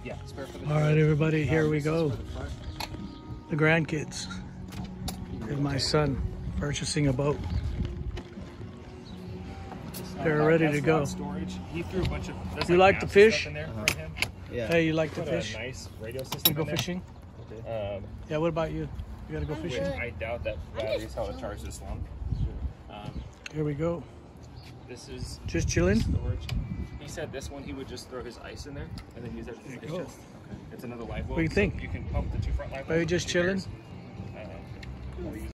Yeah, spare for the All right, everybody, here we this is go. for the front. The grandkids and my son purchasing a boat. They're ready to That's go. lot storage. He threw a bunch of. There's You like to maps and fish? stuff in there for him. Yeah. Hey, you like to Put fish? a nice radio You system go in there. fishing? Um, Yeah, what about you? You gotta go which fishing? I doubt that battery's how to charge this long. Here we go. This is Just chilling? storage. He said this one he would just throw his ice in there and then use that as a fish go. chest. Okay. It's another live well. What do you think? So you can pump the two front live Are you wells just with chilling? gears.